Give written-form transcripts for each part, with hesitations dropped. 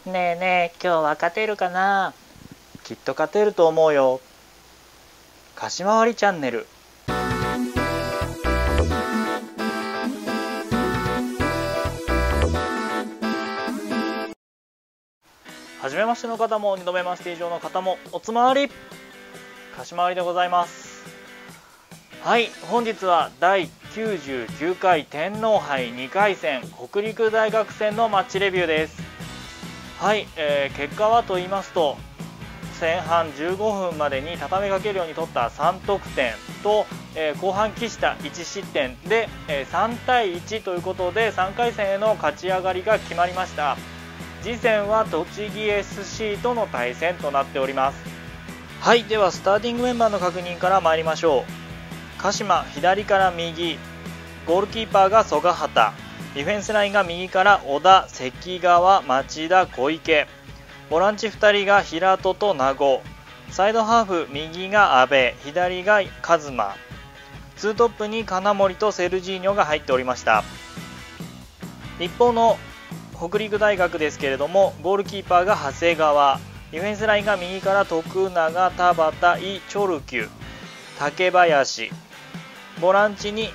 ねえねえ、今日は勝てるかな。きっと勝てると思うよ。貸し回りチャンネル。はじめましての方も2度目まして以上の方もおつまわり貸し回りでございます。はい、本日は第99回天皇杯2回戦北陸大学戦のマッチレビューです。はい、結果はと言いますと、前半15分までに畳みかけるように取った3得点と、後半喫した1失点で、3対1ということで3回戦への勝ち上がりが決まりました。次戦は栃木 SC との対戦となっております。はい、ではスターティングメンバーの確認から参りましょう。鹿島左から右、ゴールキーパーが曽我畑、ディフェンスラインが右から小田、関川、町田、小池、ボランチ2人が平戸と名護、サイドハーフ右が阿部、左が一馬、ツートップに金森とセルジーニョが入っておりました。一方の北陸大学ですけれども、ゴールキーパーが長谷川、ディフェンスラインが右から徳永、田畑、イ・チョルキュ、竹林、ボランチに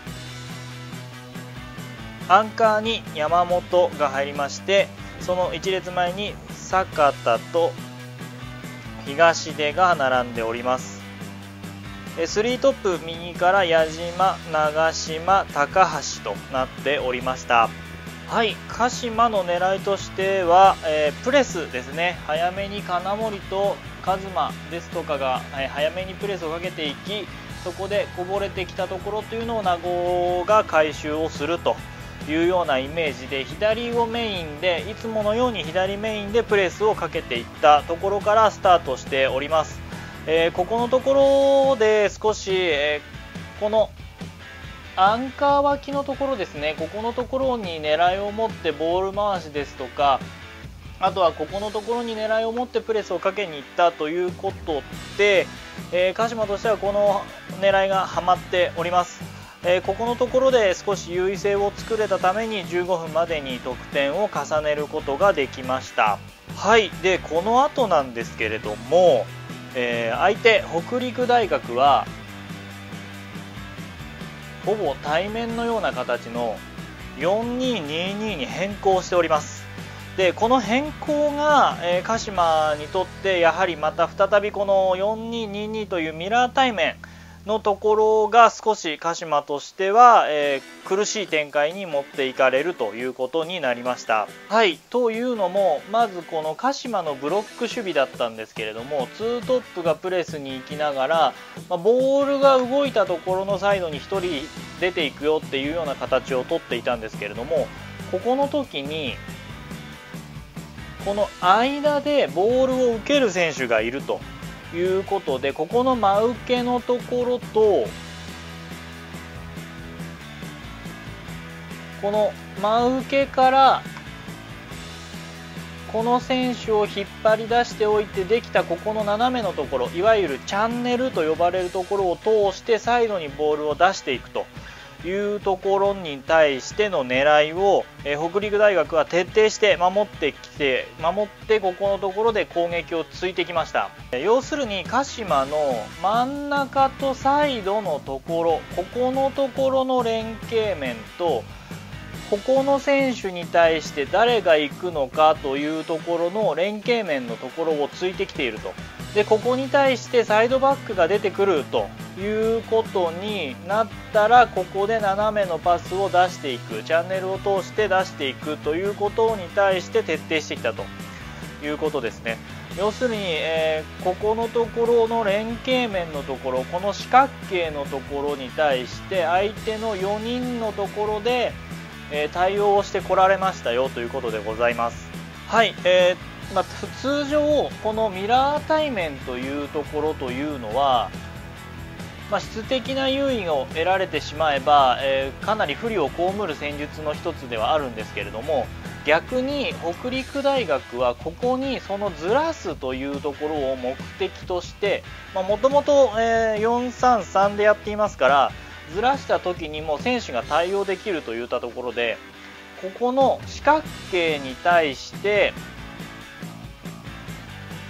アンカーに山本が入りまして、その1列前に坂田と東出が並んでおります。3トップ右から矢島、長島、高橋となっておりました。はい、鹿島の狙いとしては、プレスですね。早めに金森と一馬ですとかが、早めにプレスをかけていき、そこでこぼれてきたところというのを名護が回収をするというようなイメージで、左をメインでいつものように左メインでプレスをかけていったところからスタートしております。ここのところで少し、このアンカー脇のところですね、ここのところに狙いを持ってボール回しですとか、あとはここのところに狙いを持ってプレスをかけにいったということで、鹿島としてはこの狙いがはまっております。ここのところで少し優位性を作れたために15分までに得点を重ねることができました。はい、でこの後なんですけれども、相手北陸大学はほぼ対面のような形の 4-2-2-2 に変更しております。でこの変更が、鹿島にとってやはりまた再びこの 4-2-2-2 というミラー対面のところが少し鹿島としては、苦しい展開に持っていかれるということになりました。はい、というのもまずこの鹿島のブロック守備だったんですけれども、2トップがプレスに行きながら、ボールが動いたところのサイドに1人出ていくよっていうような形をとっていたんですけれども、ここの時にこの間でボールを受ける選手がいるということで、ここの真受けのところとこの真受けからこの選手を引っ張り出しておいてできたここの斜めのところ、いわゆるチャンネルと呼ばれるところを通してサイドにボールを出していくというところに対しての狙いを、北陸大学は徹底して守ってここのところで攻撃をついてきました。要するに鹿島の真ん中とサイドのところ、ここのところの連携面とここの選手に対して誰が行くのかというところの連携面のところをついてきていると。でここに対してサイドバックが出てくるということになったら、ここで斜めのパスを出していく、チャンネルを通して出していくということに対して徹底してきたということですね。要するに、ここのところの連携面のところ、この四角形のところに対して相手の4人のところで、対応をしてこられましたよということでございます。はい、通常このミラー対面というところというのは、質的な優位を得られてしまえば、かなり不利を被る戦術の一つではあるんですけれども、逆に北陸大学はここにそのずらすというところを目的として、もともと 4-3-3 でやっていますから、ずらした時にも選手が対応できるといったところで、ここの四角形に対して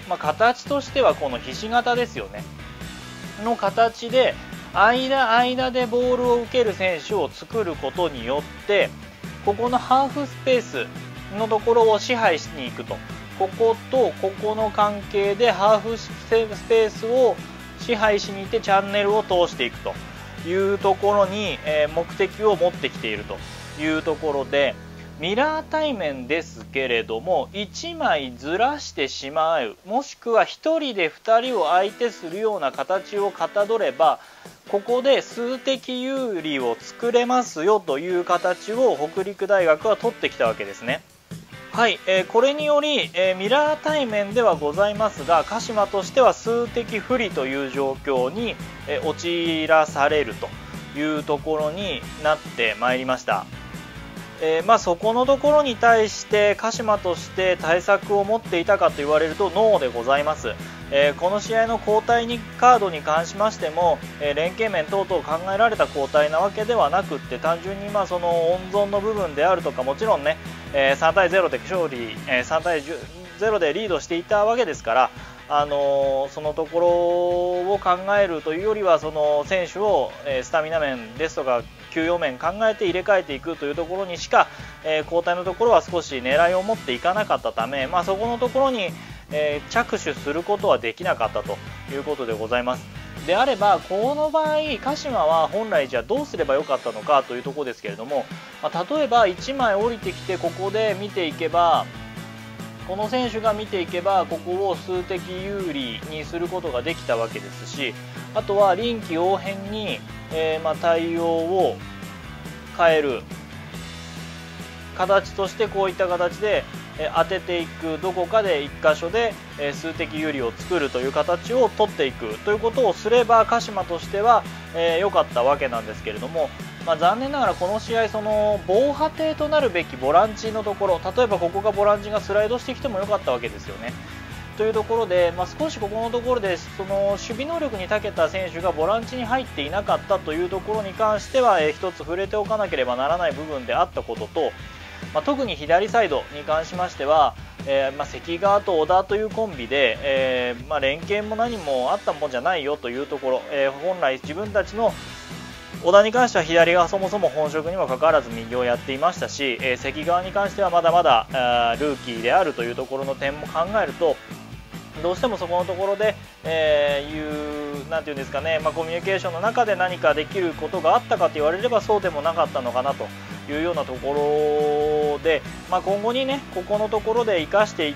形としてはこのひし形ですよねの形で間でボールを受ける選手を作ることによってここのハーフスペースのところを支配しに行くと、こことここの関係でハーフスペースを支配しに行ってチャンネルを通していくというところに目的を持ってきているというところで、ミラー対面ですけれども1枚ずらしてしまう、もしくは1人で2人を相手するような形をかたどればここで数的有利を作れますよという形を北陸大学は取ってきたわけですね。はい、これにより、ミラー対面ではございますが鹿島としては数的不利という状況に、陥らされるというところになってまいりました。そこのところに対して鹿島として対策を持っていたかと言われるとノーでございます。この試合の交代カードに関しましても、連携面等々考えられた交代なわけではなくって単純にその温存の部分であるとか、もちろんね3対0で勝利3対0でリードしていたわけですから、そのところを考えるというよりはその選手をスタミナ面ですとか休養面考えて入れ替えていくというところにしか交代のところは少し狙いを持っていかなかったため、そこのところに着手することはできなかったということでございます。であればこの場合鹿島は本来じゃあどうすればよかったのかというところですけれども、例えば1枚降りてきてここで見ていけば、この選手が見ていけばここを数的有利にすることができたわけですし、あとは臨機応変に、対応を変える形としてこういった形で当てていく、どこかで1箇所で数的有利を作るという形を取っていくということをすれば鹿島としては良かったわけなんですけれども、残念ながらこの試合その防波堤となるべきボランチのところ、例えばここがボランチがスライドしてきても良かったわけですよね。というところで、少しここのところでその守備能力に長けた選手がボランチに入っていなかったというところに関しては一つ触れておかなければならない部分であったことと、特に左サイドに関しましては、関川と小田というコンビで、連携も何もあったもんじゃないよというところ、本来自分たちの小田に関しては左がそもそも本職にもかかわらず右をやっていましたし、関川に関してはまだまだルーキーであるというところの点も考えると、どうしてもそこのところで、なんていうんですかね、コミュニケーションの中で何かできることがあったかと言われればそうでもなかったのかなというようなところで、今後にねここのところで生かしていって、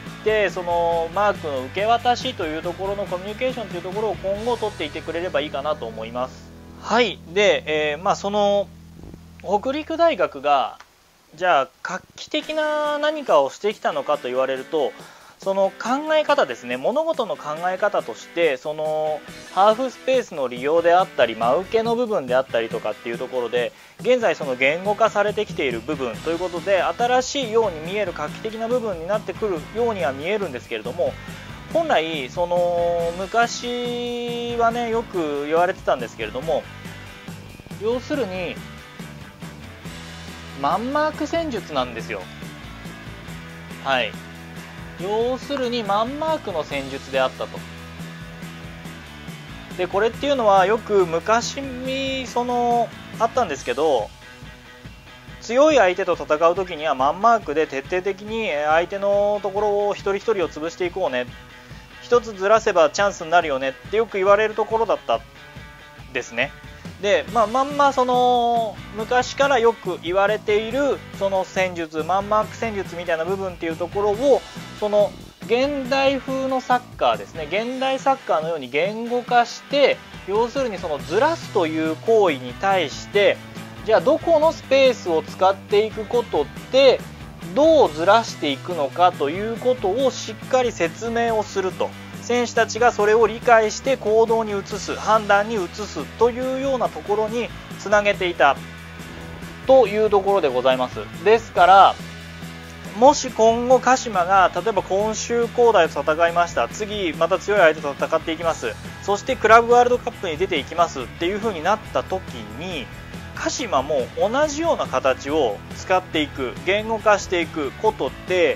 そのマークの受け渡しというところのコミュニケーションというところを今後取っていってくれればいいかなと思います。はい。で、その北陸大学がじゃあ画期的な何かをしてきたのかと言われると、その考え方ですね、物事の考え方としてそのハーフスペースの利用であったり真受けの部分であったりとかっていうところで現在その言語化されてきている部分ということで、新しいように見える画期的な部分になってくるようには見えるんですけれども、本来その昔はねよく言われてたんですけれども、要するにマンマーク戦術なんですよ。はい、要するにマンマークの戦術であったと。でこれっていうのはよく昔あったんですけど、強い相手と戦う時にはマンマークで徹底的に相手のところを一人一人を潰していこうね、一つずらせばチャンスになるよねってよく言われるところだったんですね。で、その昔からよく言われているその戦術、マンマーク戦術みたいな部分っていうところをその現代風のサッカーですね、現代サッカーのように言語化して、要するにそのずらすという行為に対してじゃあどこのスペースを使っていくことでどうずらしていくのかということをしっかり説明をすると、選手たちがそれを理解して行動に移す、判断に移すというようなところにつなげていたというところでございます。ですからもし今後鹿島が例えば今週高大と戦いました、次また強い相手と戦っていきます、そしてクラブワールドカップに出ていきますっていう風になった時に、鹿島も同じような形を使っていく、言語化していくことって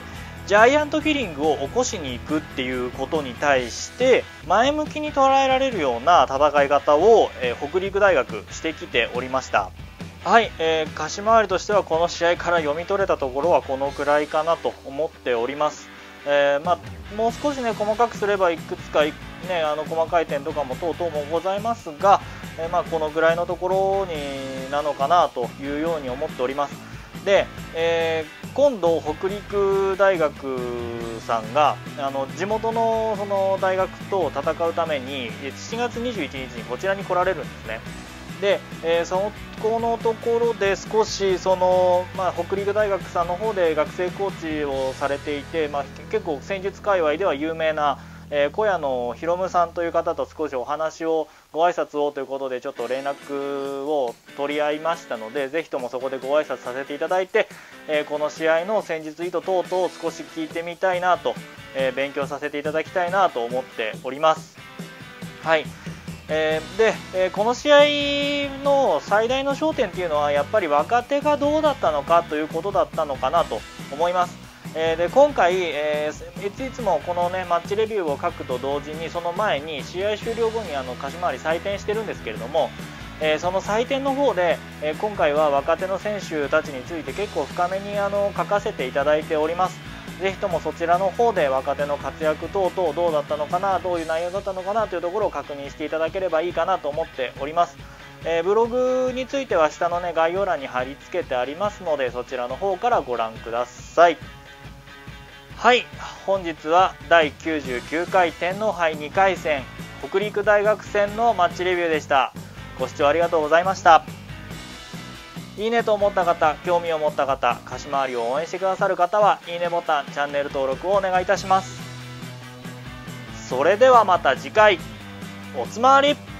ジャイアントキリングを起こしに行くっていうことに対して前向きに捉えられるような戦い方を、北陸大学してきておりました。はい、鹿島アリとしてはこの試合から読み取れたところはこのくらいかなと思っております。もう少しね細かくすればいくつかね細かい点とかも等々もございますが、このぐらいのところになのかなというように思っております。で、今度北陸大学さんが地元のその大学と戦うために7月21日にこちらに来られるんですね。で、そこのところで少し北陸大学さんの方で学生コーチをされていて、結構戦術界隈では有名な小屋のひろむさんという方と少しお話をご挨拶をということでちょっと連絡を取り合いましたので、ぜひともそこでご挨拶させていただいて、この試合の戦術意図等々を少し聞いてみたいなと、勉強させていただきたいなと思っております。はい。この試合の最大の焦点というのはやっぱり若手がどうだったのかということだったのかなと思います。で今回、いつもこの、マッチレビューを書くと同時にその前に試合終了後に鹿島アリ採点してるんですけれども、その採点の方で、今回は若手の選手たちについて結構深めに書かせていただいております。ぜひともそちらの方で若手の活躍等々どうだったのかな、どういう内容だったのかなというところを確認していただければいいかなと思っております。ブログについては下の、概要欄に貼り付けてありますのでそちらの方からご覧ください。はい、本日は第99回天皇杯2回戦北陸大学戦のマッチレビューでした。ご視聴ありがとうございました。いいねと思った方、興味を持った方、鹿島アリを応援してくださる方はいいねボタン、チャンネル登録をお願いいたします。それではまた次回、おつまわり。